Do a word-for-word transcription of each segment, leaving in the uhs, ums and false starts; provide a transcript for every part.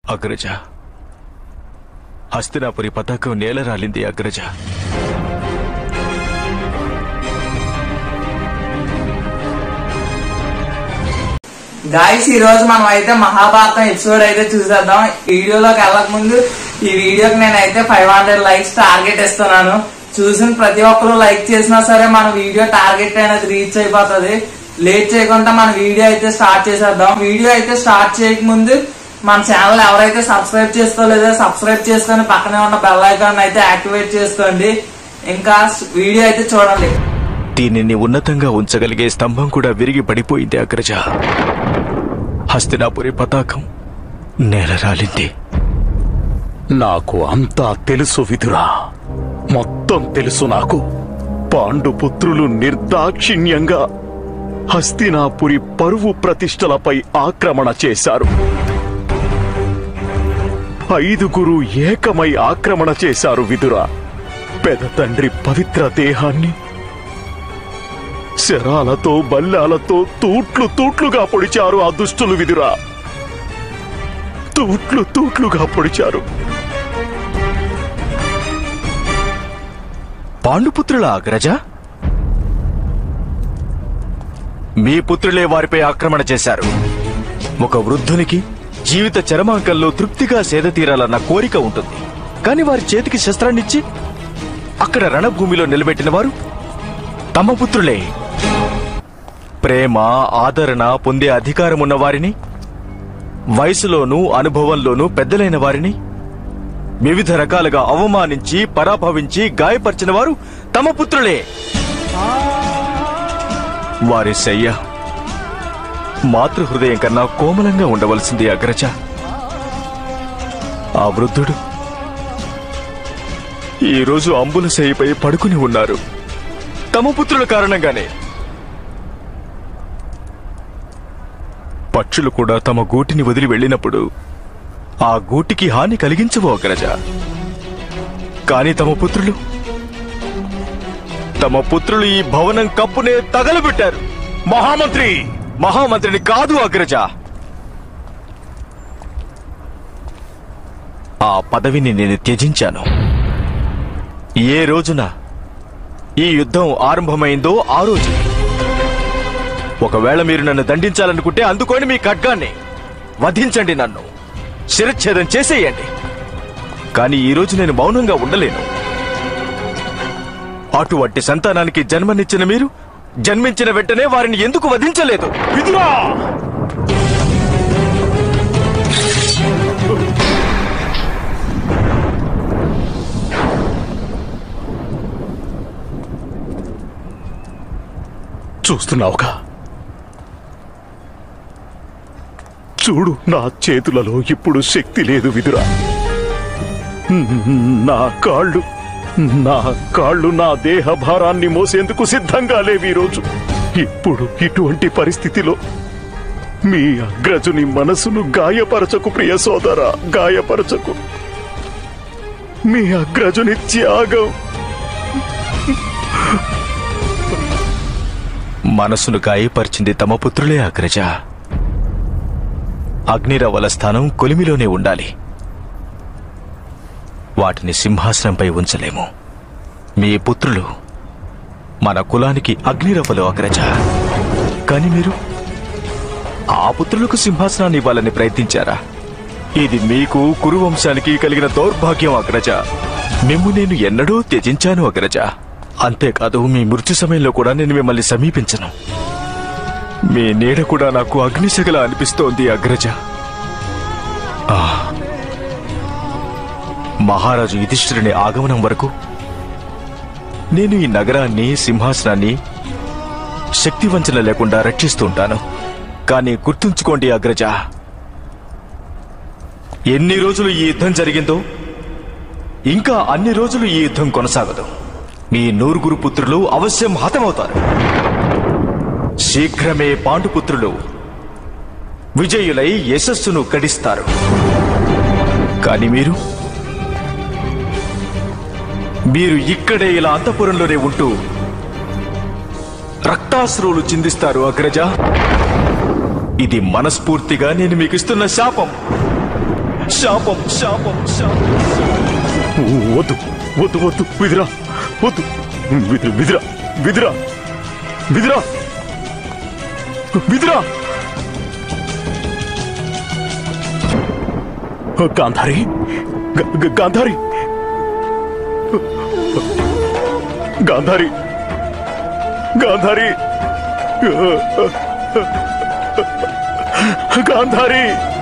అగ్రజ, హస్తినాపురి పతాకం నేల రాలింది అగ్రజ. గాయస్, ఈ రోజు మనం అయితే మహాభారతం ఎపిసోడ్ అయితే చూసేద్దాం. వీడియోలోకి వెళ్ళక ముందు ఈ వీడియోకి నేనైతే ఫైవ్ హండ్రెడ్ లైక్స్ టార్గెట్ ఇస్తున్నాను. చూసిన ప్రతి ఒక్కరు లైక్ చేసినా సరే మన వీడియో టార్గెట్ అనేది రీచ్ అయిపోతుంది. లేట్ చేయకుండా మన వీడియో అయితే స్టార్ట్ చేసేద్దాం. వీడియో అయితే స్టార్ట్ చేయక ముందు మన ఛానల్ ఎవరైతే సబ్స్క్రైబ్ చేసుకోలేదో సబ్స్క్రైబ్ చేసుకొని పక్కనే ఉన్న బెల్ ఐకాన్ అయితే యాక్టివేట్ చేసుకోండి. ఇంకా వీడియో అయితే చూడండి. దీనిని ఉన్నతంగా ఉంచగలిగే స్తంభం కూడా విరిగి పడిపోయింది అగ్రజ. హస్తినాపురి పతాకం నేల రాలింది. నాకు అంతా తెలుసు విదురా, మొత్తం తెలుసు నాకు. పాండుపుత్రులు నిర్దాక్షిణ్యంగా హస్తినాపురి పరువు ప్రతిష్టలపై ఆక్రమణ చేశారు. ఐదుగురు ఏకమై ఆక్రమణ చేశారు విదురా. పెద తండ్రి పవిత్ర దేహాన్ని శరాలతో బల్లాలతో తూట్లు తూట్లుగా పొడిచారు ఆ దుష్టులు విదురా. తూట్లు తూట్లుగా పొడిచారు. పాండుపుత్రుల అగ్రజ, మీ పుత్రులే వారిపై ఆక్రమణ చేశారు. ఒక వృద్ధునికి జీవిత చరమాంకంలో తృప్తిగా సేద తీరాలన్న కోరిక ఉంటుంది. కాని వారి చేతికి శస్త్రాన్నిచ్చి అక్కడ రణభూమిలో నిలబెట్టిన వారు తమ పుత్రులే. ప్రేమ ఆదరణ పొందే అధికారం ఉన్న వారిని, వయసులోనూ అనుభవంలోనూ పెద్దలైన వారిని వివిధ రకాలుగా అవమానించి పరాభవించి గాయపరిచిన వారు తమ పుత్రులే. వారి శయ్య మాతృహృదయం కన్నా కోమలంగా ఉండవలసింది అగ్రజ. ఆ వృద్ధుడు ఈరోజు అంబుల శయ్యపై పడుకుని ఉన్నారు తమ పుత్రుల కారణంగానే. పక్షులు కూడా తమ గూటిని వదిలి వెళ్ళినప్పుడు ఆ గూటికి హాని కలిగించవు అగ్రజ. కాని తమ పుత్రులు తమ పుత్రులు ఈ భవనం కప్పునే తగలబెట్టారు. మహామంత్రి! మహామంత్రిని కాదు అగ్రజ. ఆ పదవిని నేను త్యజించాను. ఏ రోజున ఈ యుద్ధం ఆరంభమైందో ఆ రోజు. ఒకవేళ మీరు నన్ను దండించాలనుకుంటే అందుకొని మీ ఖడ్గాన్ని వధించండి, నన్ను శిరచ్ఛేదం చేసేయండి. కానీ ఈరోజు నేను మౌనంగా ఉండలేను. అటువంటి సంతానానికి జన్మనిచ్చిన మీరు జన్మించిన వెంటనే వారిని ఎందుకు వధించలేదు? విదురా! చూస్తున్నావుగా, చూడు, నా చేతులలో ఇప్పుడు శక్తి లేదు విదురా. నా కాళ్ళు నా కాళ్ళు నా దేహ భారాన్ని మోసేందుకు సిద్ధంగా లేవి ఈరోజు. ఇప్పుడు ఇటువంటి పరిస్థితిలో మీ అగ్రజుని మనసును గాయపరచకు ప్రియ సోదరా, గాయపరచకు. మీ అగ్రజుని త్యాగం మనసును గాయపరిచింది తమ పుత్రులే అగ్రజ. అగ్నిరవ్వల స్థానం కొలిమిలోనే ఉండాలి. వాటిని సింహాసనంపై ఉంచలేము. మీ పుత్రులు మన కులానికి అగ్నిరవ్వలు అగ్రజ. కాని మీరు ఆ పుత్రులకు సింహాసనాన్ని ఇవ్వాలని ప్రయత్నించారా? ఇది మీకు కురువంశానికి కలిగిన దౌర్భాగ్యం అగ్రజ. మిమ్ము నేను ఎన్నడూ త్యజించాను అగ్రజ. అంతేకాదు, మీ మృత్యు సమయంలో కూడా నేను మిమ్మల్ని సమీపించను. మీ నీడ కూడా నాకు అగ్నిశగల అనిపిస్తోంది అగ్రజ. మహారాజు యుధిష్ఠిరుని ఆగమనం వరకు నేను ఈ నగరాన్ని, సింహాసనాన్ని శక్తివంచన లేకుండా రక్షిస్తుంటాను. కానీ గుర్తుంచుకోండి అగ్రజ, ఎన్ని రోజులు ఈ యుద్ధం జరిగిందో ఇంకా అన్ని రోజులు ఈ యుద్ధం కొనసాగదు. మీ నూరుగురు పుత్రులు అవశ్యం హతమవుతారు. శీఘ్రమే పాండుపుత్రులు విజయులై యశస్సును గడిస్తారు. కాని మీరు మీరు ఇక్కడే ఇలా అంతఃపురంలోనే ఉంటూ రక్తాశ్రువులు చిందిస్తారు అగ్రజ. ఇది మనస్ఫూర్తిగా నేను మీకు ఇస్తున్న శాపం. శాపం శాపం శాపం వద్దు వద్దు వద్దు విదిరా వద్దు విదిరా విదిరా విదిరా విదిరా విదిరా గాంధారి గాంధారి గాంధారి గాంధారి గాంధారి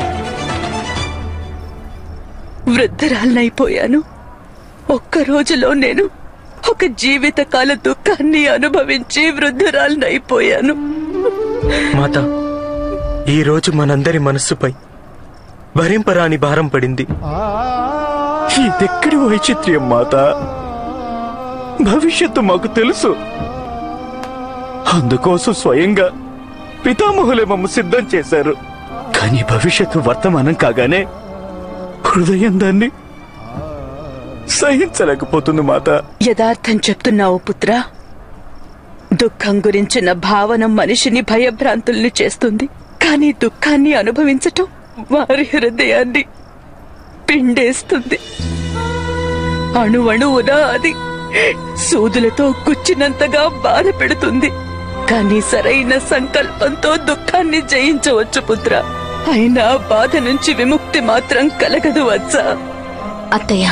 వృద్ధురాలనైపోయాను. ఒక్క రోజులో నేను ఒక జీవితకాల దుఃఖాన్ని అనుభవించి వృద్ధురాలనైపోయాను. మాత, ఈ రోజు మనందరి మనస్సుపై భరింపరాని భారం పడింది. ఇదెక్కడి వైచిత్ర్యం మాత? భవిష్యత్తు మాకు తెలుసు. అందుకోసం స్వయంగా పితామహులే మమ్మ సిద్ధం చేశారు. కానీ భవిష్యత్తు వర్తమానం కాగానే హృదయం దాన్ని సహించలేకపోతుంది మాత. యథార్థం చెప్తున్నావు పుత్రా. దుఃఖం గురించిన భావన మనిషిని భయభ్రాంతుల్ని చేస్తుంది. కానీ దుఃఖాన్ని అనుభవించటం వారి హృదయాన్ని పిండేస్తుంది. అణువణువున అది సూదులతో గుచ్చినంతగా బాధ పెడుతుంది. కానీ సరైన సంకల్పంతో దుఃఖాన్ని జయించవచ్చు పుత్ర. అయినా బాధ నుంచి విముక్తి మాత్రం కలగదు వచ్చా. అత్తయ్య,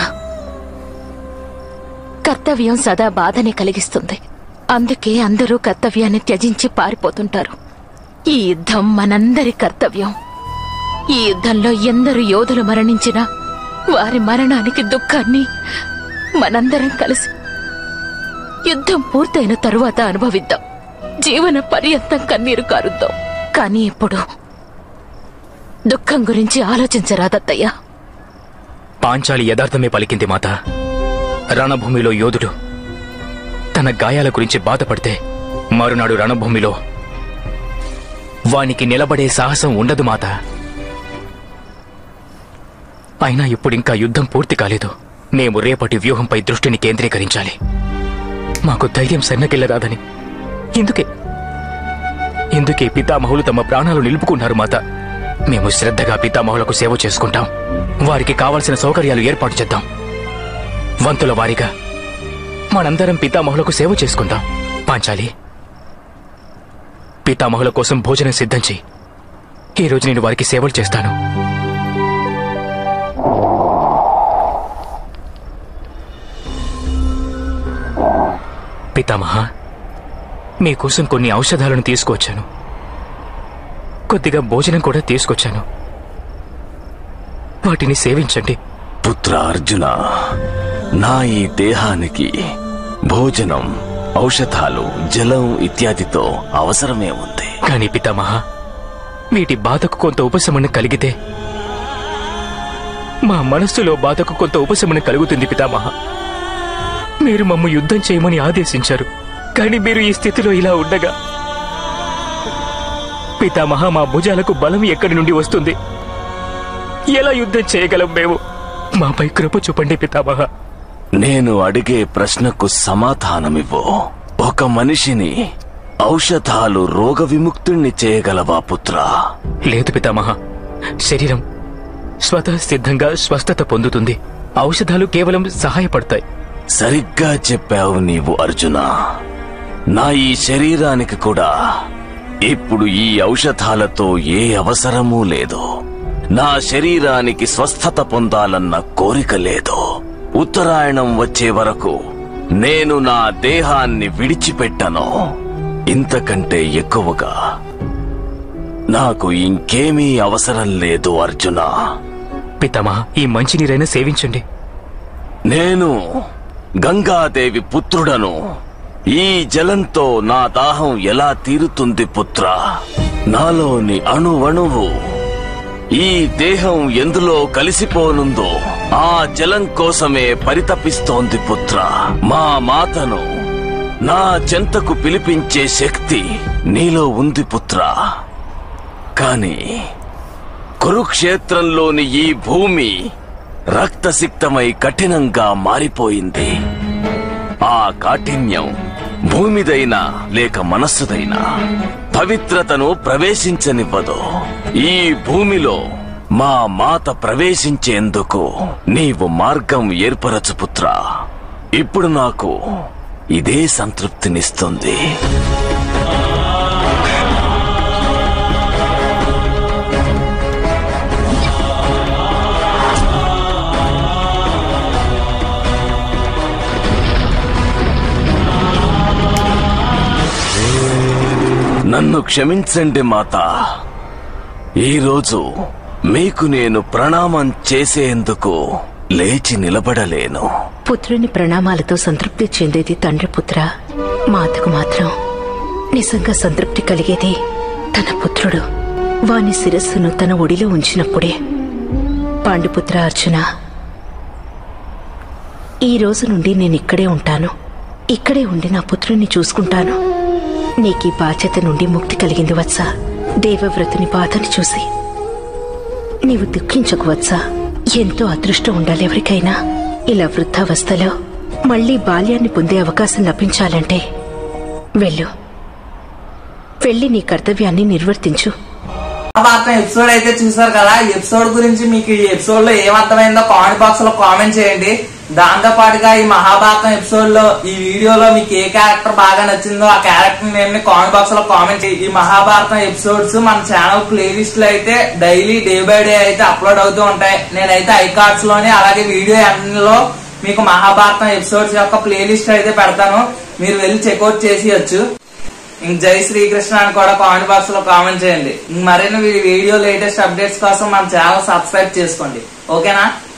కర్తవ్యం సదా బాధని కలిగిస్తుంది. అందుకే అందరూ కర్తవ్యాన్ని త్యజించి పారిపోతుంటారు. ఈ యుద్ధం మనందరి కర్తవ్యం. ఈ యుద్ధంలో ఎందరు యోధులు మరణించినా వారి మరణానికి దుఃఖాన్ని మనందరం కలిసి యుద్ధం పూర్తయిన తరువాత అనుభవిద్దాం. జీవన పర్యంతం కన్నీరు కారుద్దాం. కానీ ఇప్పుడు దుఃఖం గురించి ఆలోచించరాదత్తయ్య. పాంచాలి యథార్థమే పలికింది మాత. రణభూమిలో యోధుడు తన గాయాల గురించి బాధపడితే మరునాడు రణభూమిలో వానికి నిలబడే సాహసం ఉండదు మాత. అయినా ఇప్పుడింకా యుద్ధం పూర్తి కాలేదు. మేము రేపటి వ్యూహంపై దృష్టిని కేంద్రీకరించాలి. మాకు ధైర్యం సన్నగిల్లరాదని ఇందుకే ఇందుకే పితామహులు తమ ప్రాణాలు నిలుపుకున్నారు మాత. మేము శ్రద్ధగా పితామహులకు సేవ చేసుకుంటాం. వారికి కావలసిన సౌకర్యాలు ఏర్పాటు చేద్దాం. వంతుల వారిగా మనందరం పితామహులకు సేవ చేసుకుందాం. పాంచాలి, పితామహుల కోసం భోజనం సిద్ధం చెయ్యి. ఈ రోజు నేను వారికి సేవలు చేస్తాను. పితామహ, మీకోసం కొన్ని ఔషధాలను తీసుకొచ్చాను. కొద్దిగా భోజనం కూడా తీసుకొచ్చాను. వాటిని సేవించండి. పుత్ర అర్జున, నా ఈ దేహానికి భోజనం, ఔషధాలు, జలం ఇత్యాదితో అవసరమే ఉంది. కాని పితామహ, వీటి బాధకు కొంత ఉపశమనం కలిగితే మా మనస్సులో బాధకు కొంత ఉపశమనం కలుగుతుంది. పితామహ, మీరు మమ్మ యుద్ధం చేయమని ఆదేశించారు. కానీ మీరు ఈ స్థితిలో ఇలా ఉండగా పితామహ, మా భుజాలకు బలం ఎక్కడి నుండి వస్తుంది? ఎలా యుద్ధం చేయగలం మేము? మాపై కృప చూపండి పితామహ. నేను అడిగే ప్రశ్నకు సమాధానమివ్వు. ఒక మనిషిని ఔషధాలు రోగ విముక్తుణ్ణి చేయగలవా పుత్రా? లేదు పితామహ. శరీరం స్వతః సిద్ధంగా స్వస్థత పొందుతుంది. ఔషధాలు కేవలం సహాయపడతాయి. సరిగ్గా చెప్పావు నీవు అర్జున. నా ఈ శరీరానికి కూడా ఇప్పుడు ఈ ఔషధాలతో ఏ అవసరమూ లేదు. నా శరీరానికి స్వస్థత పొందాలన్న కోరిక లేదు. ఉత్తరాయణం వచ్చే వరకు నేను నా దేహాన్ని విడిచిపెట్టను. ఇంతకంటే ఎక్కువగా నాకు ఇంకేమీ అవసరం లేదు అర్జున. పితామహ, ఈ మంచినీరైనా సేవించండి. నేను గంగాదేవి పుత్రుడను. ఈ జలంతో నా దాహం ఎలా తీరుతుంది పుత్రా? నాలోని అణువణువు ఈ దేహం ఎందులో కలిసిపోనుందో ఆ జలం కోసమే పరితపిస్తోంది పుత్రా. మా మాతను నా చెంతకు పిలిపించే శక్తి నీలో ఉంది పుత్రా. కాని కురుక్షేత్రంలోని ఈ భూమి రక్తసిక్తమై కఠినంగా మారిపోయింది. ఆ కాఠిన్యం భూమిదైనా లేక మనస్సుదైనా పవిత్రతను ప్రవేశించనివ్వదు. ఈ భూమిలో మా మాత ప్రవేశించేందుకు నీవు మార్గం ఏర్పరచు పుత్రా. ఇప్పుడు నాకు ఇదే సంతృప్తినిస్తుంది. నన్ను క్షమించండి మాత. ఈరోజు మీకు నేను ప్రణామం చేసేందుకు లేచి నిలబడలేను. పుత్రుని ప్రణామాలతో సంతృప్తి చెందేది తండ్రి పుత్ర. మాతకు మాత్రం నిజంగా సంతృప్తి కలిగేది తన పుత్రుడు వాని శిరస్సును తన ఒడిలో ఉంచినప్పుడే. పాండుపుత్ర అర్జున, ఈ రోజు నుండి నేను ఇక్కడే ఉంటాను. ఇక్కడే ఉండి నా పుత్రుణ్ణి చూసుకుంటాను. నీకీ బాధ్యత నుండి ముక్తి కలిగింది వత్సా. దేవవ్రతుని బాధని చూసి నీవు దుఃఖించకు వత్సా. ఎంతో అదృష్టం ఉండాలి ఎవరికైనా. ఇలా వృద్ధావస్థలో మళ్లీ బాల్యాన్ని పొందే అవకాశం లభించాలంటే వెళ్ళు, వెళ్ళి నీ కర్తవ్యాన్ని నిర్వర్తించు. మహాభారతం ఎపిసోడ్ అయితే చూసారు కదా. ఈ ఎపిసోడ్ గురించి మీకు ఈ ఎపిసోడ్ లో ఏమర్థమైందో కామెంట్ బాక్స్ లో కామెంట్ చేయండి. దాంతో పాటుగా ఈ మహాభారతం ఎపిసోడ్ లో ఈ వీడియోలో మీకు ఏ క్యారెక్టర్ బాగా నచ్చిందో ఆ క్యారెక్టర్ నేమ్ ని కామెంట్ బాక్స్ లో కామెంట్ చేయండి. ఈ మహాభారతం ఎపిసోడ్స్ మన ఛానల్ ప్లేలిస్ట్ లో అయితే డైలీ డే బై డే అయితే అప్లోడ్ అవుతూ ఉంటాయి. నేనైతే ఐకార్డ్స్ లోని అలాగే వీడియో ఎండ్లో మీకు మహాభారతం ఎపిసోడ్స్ యొక్క ప్లేలిస్ట్ అయితే పెడతాను. మీరు వెళ్ళి చెక్అౌట్ చేసేయచ్చు. ఇంక జై శ్రీకృష్ణ అని కూడా కామెంట్ బాక్స్ లో కామెంట్ చేయండి. మరిన్ని వీడియో లేటెస్ట్ అప్డేట్స్ కోసం మన ఛానల్ సబ్స్క్రైబ్ చేసుకోండి. ఓకేనా?